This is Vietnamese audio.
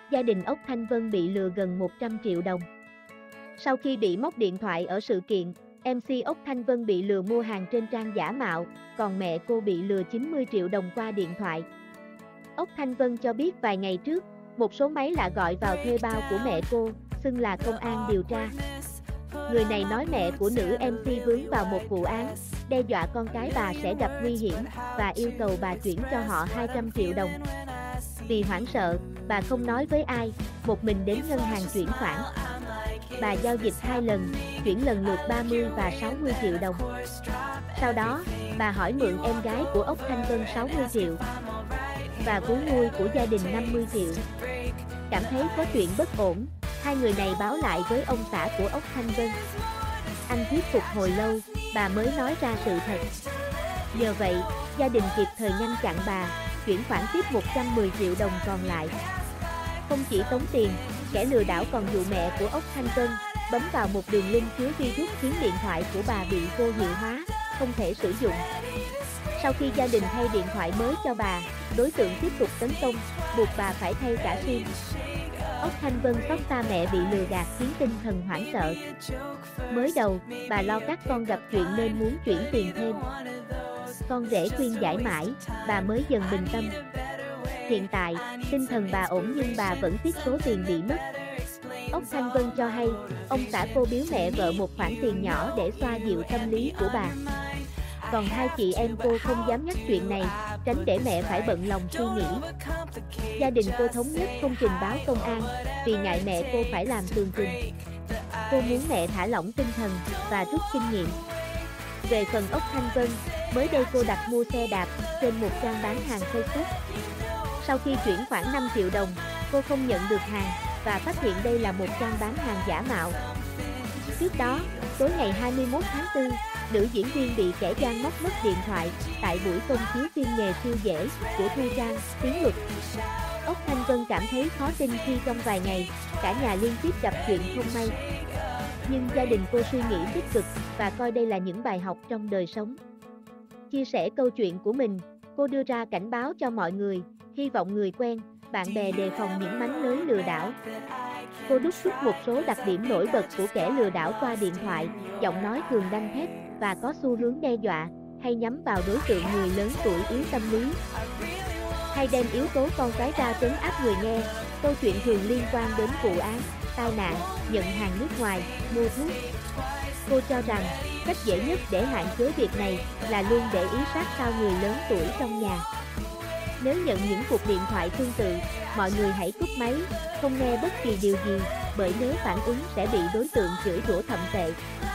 gia đình Ốc Thanh Vân bị lừa gần 100 triệu đồng. Sau khi bị móc điện thoại ở sự kiện, MC Ốc Thanh Vân bị lừa mua hàng trên trang giả mạo, còn mẹ cô bị lừa 90 triệu đồng qua điện thoại. Ốc Thanh Vân cho biết vài ngày trước, một số máy lạ gọi vào thuê bao của mẹ cô, xưng là công an điều tra. Người này nói mẹ của nữ MC vướng vào một vụ án, đe dọa con cái bà sẽ gặp nguy hiểm, và yêu cầu bà chuyển cho họ 200 triệu đồng. Vì hoảng sợ, bà không nói với ai, một mình đến ngân hàng chuyển khoản. Bà giao dịch 2 lần, chuyển lần lượt 30 và 60 triệu đồng. Sau đó, bà hỏi mượn em gái của Ốc Thanh Vân 60 triệu và vú nuôi của gia đình 50 triệu. Cảm thấy có chuyện bất ổn, hai người này báo lại với ông xã của Ốc Thanh Vân. Anh thuyết phục hồi lâu, bà mới nói ra sự thật. Nhờ vậy, gia đình kịp thời ngăn chặn bà, chuyển khoản tiếp 110 triệu đồng còn lại. Không chỉ tống tiền, kẻ lừa đảo còn dụ mẹ của Ốc Thanh Vân bấm vào một đường link chứa virus khiến điện thoại của bà bị vô hiệu hóa, không thể sử dụng. Sau khi gia đình thay điện thoại mới cho bà, đối tượng tiếp tục tấn công, buộc bà phải thay cả SIM. Ốc Thanh Vân xót xa mẹ bị lừa gạt khiến tinh thần hoảng sợ. Mới đầu, bà lo các con gặp chuyện nên muốn chuyển tiền thêm. Con rể khuyên giải mãi, bà mới dần bình tâm. Hiện tại, tinh thần bà ổn nhưng bà vẫn tiếc số tiền bị mất. Ốc Thanh Vân cho hay, ông xã cô biếu mẹ vợ một khoản tiền nhỏ để xoa dịu tâm lý của bà. Còn hai chị em cô không dám nhắc chuyện này, tránh để mẹ phải bận lòng suy nghĩ. Gia đình cô thống nhất không trình báo công an, vì ngại mẹ cô phải làm tường trình. Cô muốn mẹ thả lỏng tinh thần và rút kinh nghiệm. Về phần Ốc Thanh Vân, mới đây cô đặt mua xe đạp trên một trang bán hàng Facebook. Sau khi chuyển khoản 5 triệu đồng, cô không nhận được hàng và phát hiện đây là một trang bán hàng giả mạo. Trước đó, tối ngày 21 tháng 4, nữ diễn viên bị kẻ gian móc mất điện thoại tại buổi công chiếu phim Nghề Siêu Dễ của Thu Trang, Tiến Luật. Ốc Thanh Vân cảm thấy khó tin khi trong vài ngày, cả nhà liên tiếp gặp chuyện không may. Nhưng gia đình cô suy nghĩ tích cực và coi đây là những bài học trong đời sống. Chia sẻ câu chuyện của mình, cô đưa ra cảnh báo cho mọi người, hy vọng người quen, bạn bè đề phòng những mánh lưới lừa đảo. Cô đúc rút một số đặc điểm nổi bật của kẻ lừa đảo qua điện thoại, giọng nói thường đanh thép và có xu hướng đe dọa, hay nhắm vào đối tượng người lớn tuổi yếu tâm lý. Hay đem yếu tố con cái ra trấn áp người nghe, câu chuyện thường liên quan đến vụ án, tai nạn, nhận hàng nước ngoài, mua thuốc. Cô cho rằng, cách dễ nhất để hạn chế việc này là luôn để ý sát sao người lớn tuổi trong nhà. Nếu nhận những cuộc điện thoại tương tự, mọi người hãy cúp máy, không nghe bất kỳ điều gì, bởi nếu phản ứng sẽ bị đối tượng chửi rủa thậm tệ.